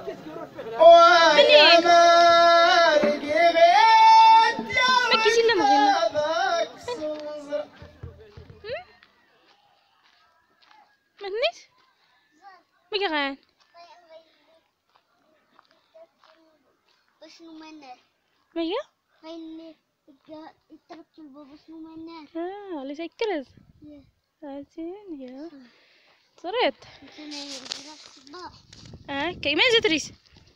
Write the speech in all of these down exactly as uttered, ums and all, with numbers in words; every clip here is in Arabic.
منين ما كيجي لا نغير ما هنيت ما كيغان شنو منال ما هي غير يتركت البابا شنو منال اه اللي تكرز عرفتين يا صريت اه كي ما زتريس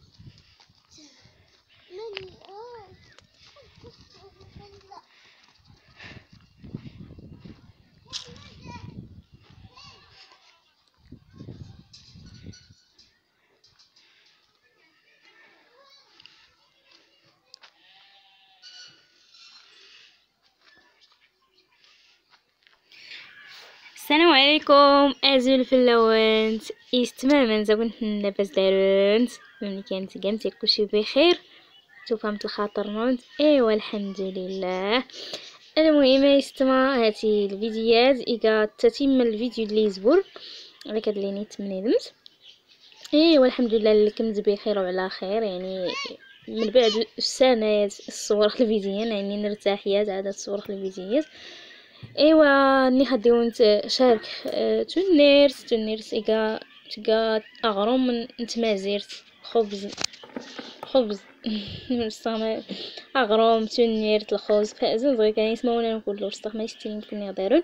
السلام عليكم ازول الفلوانت استماما زبنت نفس دارونت ملي كانت كامتي كلشي بخير توفمت الخاطر نونت ايوا الحمد لله. المهم يستمع هاتي الفيديوهات ايكا تتم الفيديو اللي يزبر على كاد اللي نتمنى دمت ايوا الحمد لله اللي كنت بخير وعلى خير يعني من بعد السنوات الصور الفيديوهات يعني نرتاحيات عاد الصور الفيديوهات ايوا ني غادي ونت شارك أه تونيرت تونيرت ايكا تيكا اغروم من نتمازيرت خبز خبز نستعمل اغروم تونيرت الخبز فازن زغي كان يسمعونا نقولوا استغ ما يستلم كنا يغدرون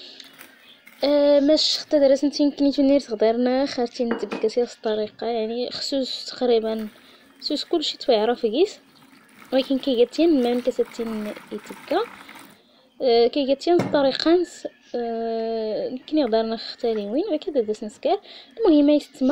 أه ماش خطا درس نتيمكن تونيرت غدرنا خاطي نتبكسي الطريقه يعني خصوص تقريبا خصوص كلشي تويعرف كيس ولكن كي قالتين ما مكساتين يتبكى أه كي قالتين الطريقه أه يمكن يقدر نختاري وين وكذا داس نسكر. المهم يستمع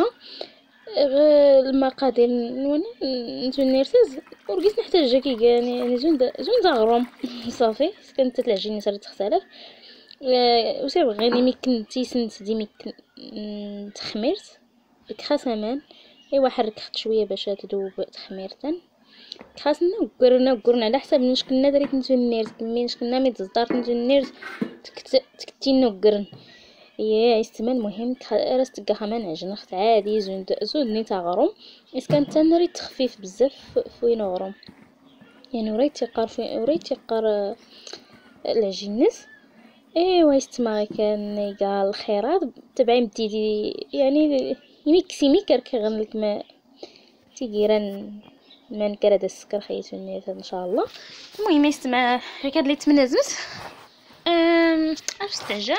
المقادير نون نتونيرتز ورقيت نحتاج كي يعني يعني زون زون زغروم صافي كانت العجينه صارت تختلف أه وسير غير يمكن تيسنت دي يمكن تخميرت بكخاسمان ايوا حركت شويه باش تذوب تخميرتن خاصنا نقرنا نقرنا على حسب واش كنا دريت نتونيرت كمينش كنا مي تصدرت نتونيرت تكتين نقرن يا استعمال المهم راس كمان عجن خت عادي زود زود ني تغرم اش كان تنري تخفيف بزاف فين غرم يعني وريت يقار في وريت يقار العجينس ايوا استمع كان قال الخيرات تبعي مديدي يعني يميكسي ميكر كيغنلك ما تيجيران من كرد السكر خيتو النيت ان شاء الله. المهم يستمع هكا اللي تمنازمت امم اش استعجل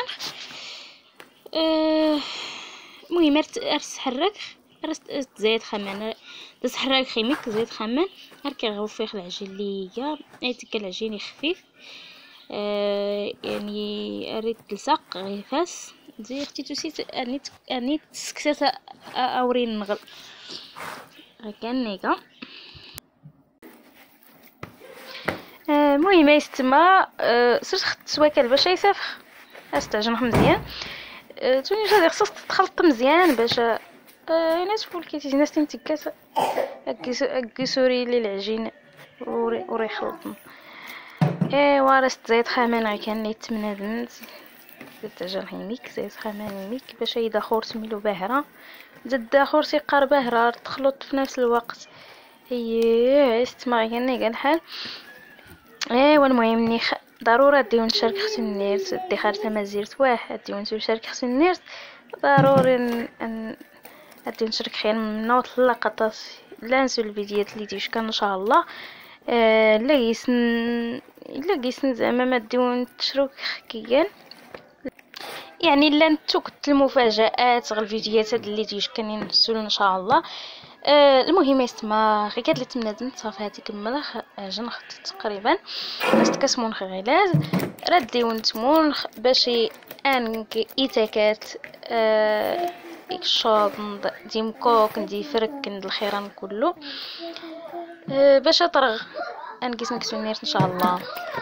اه المهم ارس حرك ارس زيت خمان دز حرك خيميك زيت خمان هركا غوفيخ العجين ليا ايتك العجين خفيف آه يعني اريد تلصق غيفاس زي اختي توسيت انيت انيت سكسات اورين نغل هكا نيكا. المهم يستمع أه صرت خدت سواكل باش يسافخ استعجنهم مزيان أه توني غادي خصك تخلط مزيان باش أه ناس فول كيتي ناس تنتكاس اكي سوري لي العجين وري وري خلطن ايوا رست زيت خامان كان لي تمنادنت تاجر هيميك زيت خامان ميك باش يدا خورت ميلو باهره زاد اخر سيقار باهره تخلط في نفس الوقت هي استمع كان كاع الحال ايوا المهم ني خ... ضروري ديو نشارك خصني نيرت دي خارته ما زيرت واحد ديو نشارك خصني نيرت ضروري ان ديو نشارك خير من نوط اللقطات لا نسوا الفيديوهات اللي ديوش كان ان شاء الله آه لا يسن لا يسن زعما ما ديو تشروك كيان يعني لا نتو كنت المفاجآت غير الفيديوهات هاد اللي ديوش كانين نسول ان شاء الله. آه المهم يستمع غير كاد تمنادم صافي هاتي كمل عجن خدت تقريبا باش تكسمون غلاز ردي ونتمون باش انك ايتاكات آه اكشوط دي مكوك ندي فرك ند الخيران كله آه باش اطرغ انكيس نكسونيرت ان شاء الله.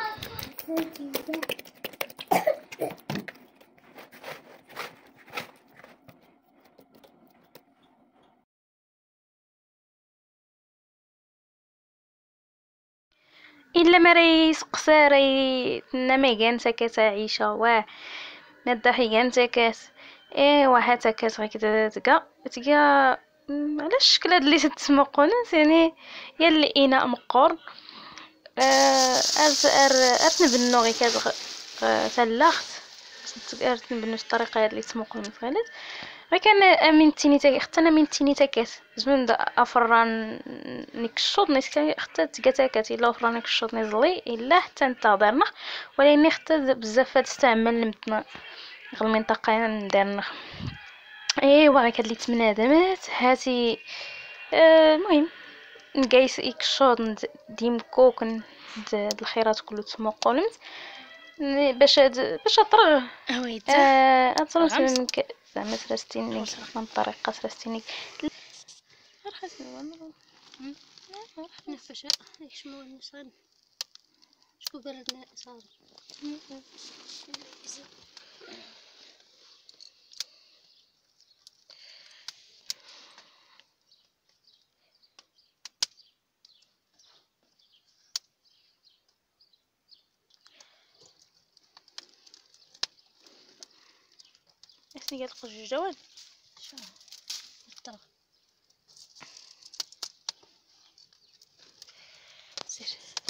الا ما ريس قصاري نما كان سكت عيشه واه ندحي كان سكت ايه واحد سكت هكذا تلقى تلقى مم، على الشكل هاد اللي تتسمى قناص يعني هي الاناء مقور. آه ارت ار ارت نبنو غي كازغ تلاخت ارت نبنو الطريقه هاد اللي تسمى قناص غلات غير كان امين تيني تا حتى انا من تيني تاكات زمن افران نيك الشوط نيس حتى تكاتاكات الا افران نيك الشوط نزلي الا حتى نتظرنا ولكن حتى بزاف تستعمل المتنا غير المنطقه نديرنا. ايوا غير كاد لي تمنادمات هاتي. آه المهم نقيس ايك الشوط ديم كوك ند الخيرات كله تسمى قولمت باش هاد باش اطرغ اويت آه اطرغ غمس. منك زعما سرستيني من الطريقه سرستيني رخص نوامر نفشا يشمو نصان شكون بردنا صار اسني قال لك الجواد شو الطرق سير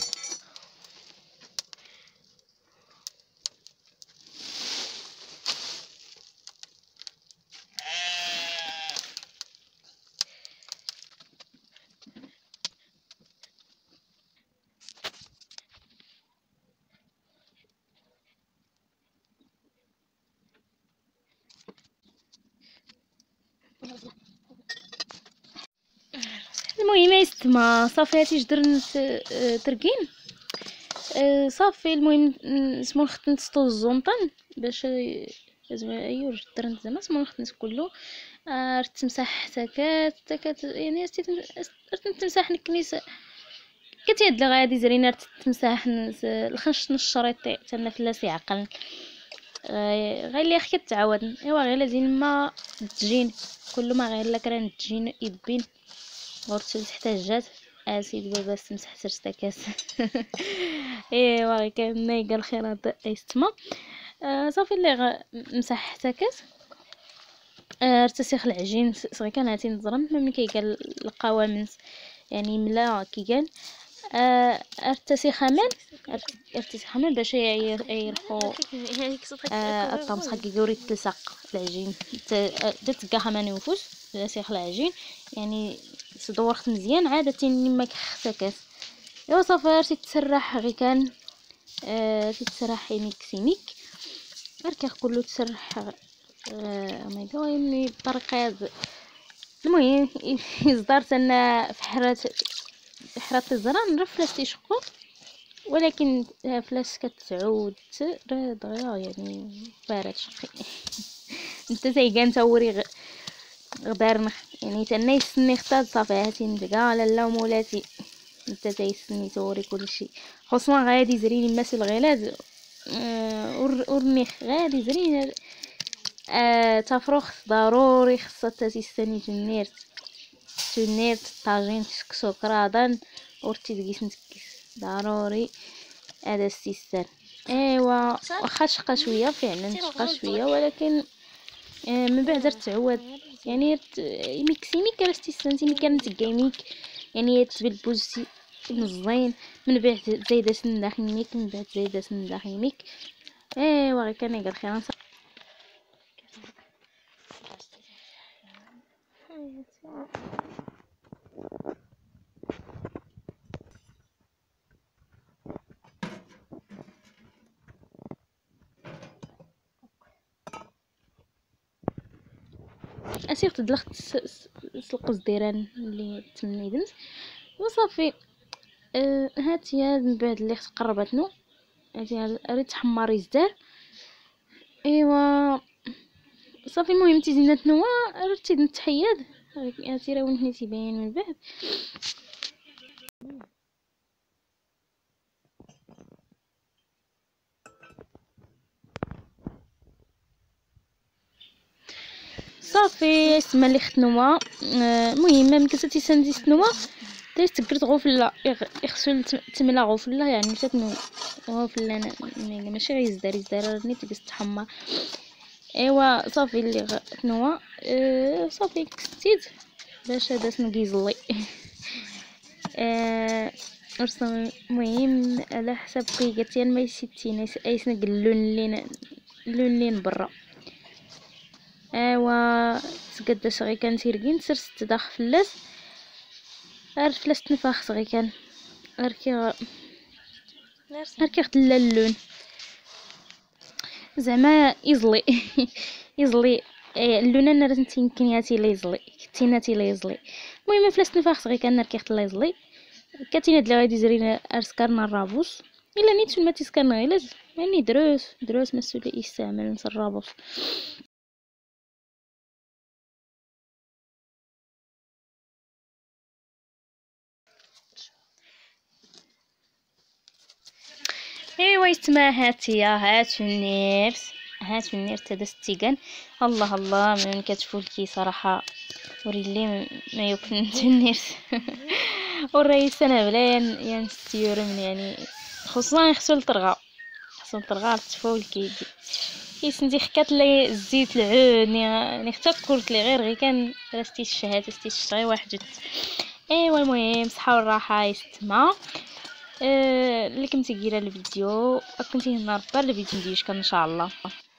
المهم يستما صافي هاتي جدر تركين آه، صافي المهم اسمو نخت نتسطو الزونطان باش زعما ايوا جدر زعما اسمو نخت كله آه، تمسح تكات تكات يعني رت تمسح نكنيس كتيد غادي زرينا تمسح الخنش الشريط تاعنا فلاسي عقل غير اللي خكت تعاود ايوا غير لازم ما تجين كل ما غير لك راه تجين يدبين غرت تحتاجات اسيد بابا تمسح سرستكاس ايوا غير كان نايقه الخيرات ايستما آه صافي اللي مسح تكاس آه ارتسخ العجين صغير كان هاتي نظرم ملي كيقال القوام يعني ملا كي قال آه ارتسخ من ارتسخ من باش يرخو آه الطمس حق يوري تلصق العجين درت كاع ما نوفوش سيخ العجين يعني تدورت مزيان عاده ما كختكاس ايوا صافي رتي تسرح غي كان آه تتسرح يميك سيميك ركا كله تسرح آه ماي جاد يعني بطريقه المهم يصدر انا في حرات حرات الزران رفلس تيشقو ولكن فلاس كتعود دغيا يعني بارد شقي انت تيقان توري غدار يعني تاني يسني اختاد صافي هاتي نتقا لا مولاتي انت تيسني توري كلشي خصوصا غادي زريني ماس الغلاز أه ورنيخ غادي زريني أه تفرخ ضروري خصها تيستني تنير تنير طاجين تكسو كرادان ورتي تقيس نتكيس ضروري هذا السيستان. ايوا واخا شقا شويه فعلا شقا شويه ولكن آه من بعد تعود يعني ميكسيميك راه استيسانتي مي كانت كايميك يعني بالبوزتي مزين من بعد زايده سن داخليك من بعد زايده سن داخليك ايوا غير كان يقال خير اسير تدلخت القز ديران اللي تمني دنت وصافي أه هاتي من بعد اللي قربتنو هاتي ريت حماري زدار ايوا صافي المهم تيزينا تنوا رتي نتحيد هاتي راه وين حنيتي باين من بعد صافي سما اللي ختنوا المهم ملي كنتي ساندي سنوا داير تكرت غوفله يغسل تملا غوفله يعني مشات نو غوفله ماشي غير يزدار يزدار نيت تحمر ايوا صافي اللي ختنوا أه صافي كستيت باش هذا سنقيزلي. آه رسم مهم على حسب قيقتين ما يستين اي سنق اللون اللي اللون اللي برا. ايوا تقدا صغي كان تيركين سر ست داخل فلاس عرف فلاس تنفاخ صغي كان اركي اركي خدلا اللون زعما يزلي يزلي اللون انا راه يمكن ياتي لي يزلي كتيناتي لي يزلي. المهم فلاس تنفاخ صغي كان ركي خدلا يزلي كاتينا دلا غادي زرينا ارسكرنا الرابوس الا نيت ما تسكرنا الا يعني دروس دروس مسؤولي يستعمل نص الرابوس. ايوا يتما هاتيا هاتو النيرس هاتو النيرس تدا ستيكان. الله الله من كتفولكي صراحه وري لي ما يمكن النيرس والرئيس انا بلا ينستيورم يعني خصوصا يخصو الطرغه خصو الطرغه تفولكي يسندي خكات لي الزيت العود ني حتى كلت لي غير غير كان رستي الشهاده رستي الشغي واحد. ايوا المهم صحه والراحه يستما. أه اللي كنتي كيرا الفيديو كنتي هنا ربا الفيديو نديوش كان ان شاء الله.